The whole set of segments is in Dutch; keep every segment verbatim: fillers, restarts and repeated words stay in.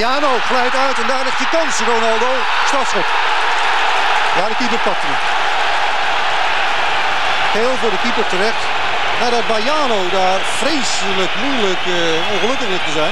Baiano glijdt uit en daar ligt je kans. Ronaldo, strafschop. Ja, de keeper pakt hem. Geel voor de keeper terecht. Nadat Baiano daar vreselijk moeilijk uh, ongelukkig ligt te zijn,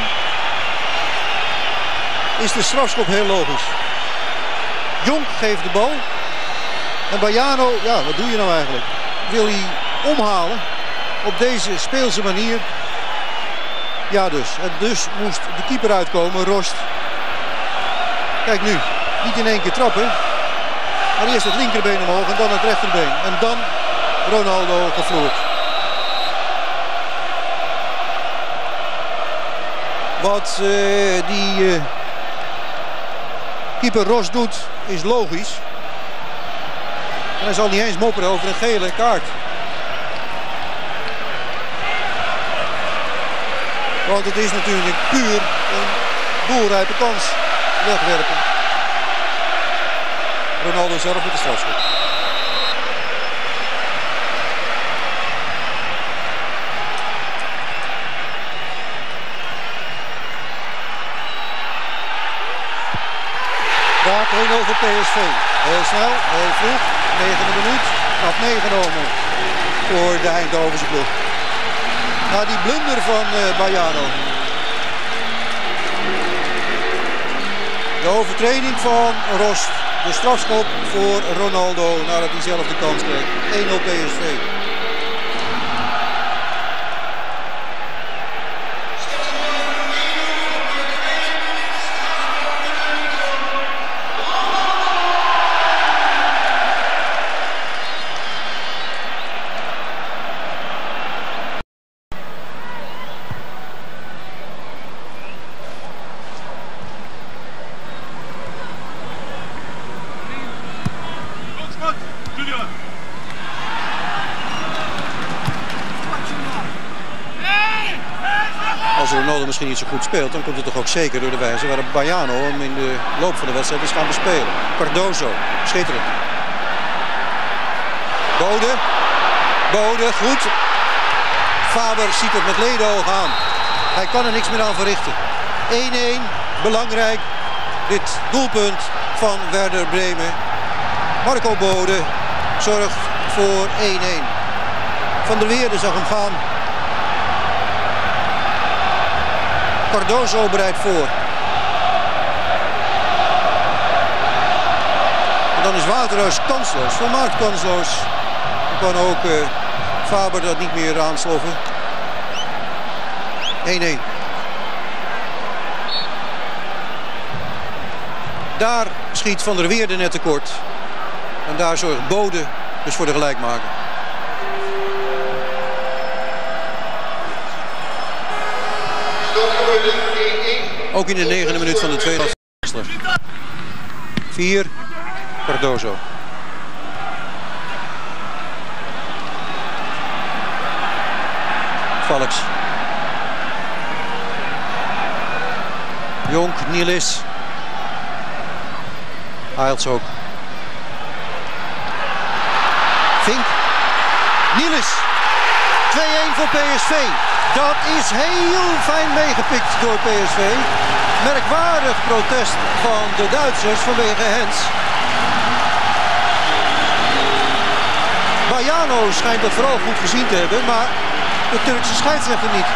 is de strafschop heel logisch. Jonk geeft de bal. En Baiano, ja, wat doe je nou eigenlijk? Wil hij omhalen op deze speelse manier? Ja dus. En dus moest de keeper uitkomen, Rost. Kijk nu, niet in één keer trappen. Maar eerst het linkerbeen omhoog en dan het rechterbeen. En dan Ronaldo gevloerd. Wat uh, die uh, keeper Rost doet is logisch. En hij zal niet eens mopperen over een gele kaart. Want het is natuurlijk puur een doelrijpe kans wegwerpen. Ronaldo zelf met de strafschop. Daar één nul voor P S V. Heel snel, heel vroeg. negende minuut. Knap meegenomen voor de Eindhovense ploeg. Na die blunder van uh, Baiano. De overtreding van Rost. De strafschop voor Ronaldo nadat hij zelf de kans kreeg. één nul P S V. Als Ronaldo misschien niet zo goed speelt, dan komt het toch ook zeker door de wijze waarop Baiano hem in de loop van de wedstrijd is gaan bespelen. Cardozo, schitterend. Bode, Bode, goed. Faber ziet het met ledenogen aan. Hij kan er niks meer aan verrichten. één één, belangrijk. Dit doelpunt van Werder Bremen. Marco Bode zorgt voor één één. Van der Weerde zag hem gaan. Cardozo bereidt voor. En dan is Waterhuis kansloos, volmaakt kansloos. Dan kan ook uh, Faber dat niet meer aansloffen. één één. Daar schiet Van der Weerde net tekort. En daar zorgt Bode dus voor de gelijkmaker. Ook in de negende minuut van de tweede helft. vier, Cardozo. Valks. Jonk, Nilis. Ailts ook. Vink. Nilis. twee één voor P S V. Dat is heel fijn meegepikt door P S V. Merkwaardig protest van de Duitsers vanwege Hens. Baiano schijnt dat vooral goed gezien te hebben, maar de Turkse scheidsrechter niet.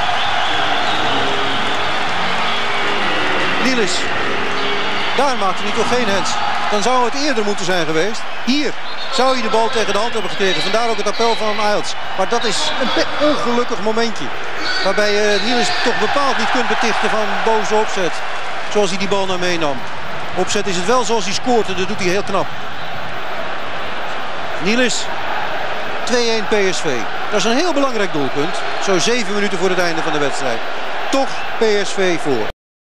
Nilis. Daar maakte hij toch geen Hens. Dan zou het eerder moeten zijn geweest. Hier zou hij de bal tegen de hand hebben gekregen. Vandaar ook het appel van Ailts. Maar dat is een ongelukkig momentje. Waarbij je Nilis toch bepaald niet kunt betichten van boze opzet. Zoals hij die bal naar meenam. Opzet is het wel zoals hij scoort en dat doet hij heel knap. Nilis. twee één P S V. Dat is een heel belangrijk doelpunt. Zo zeven minuten voor het einde van de wedstrijd. Toch P S V voor.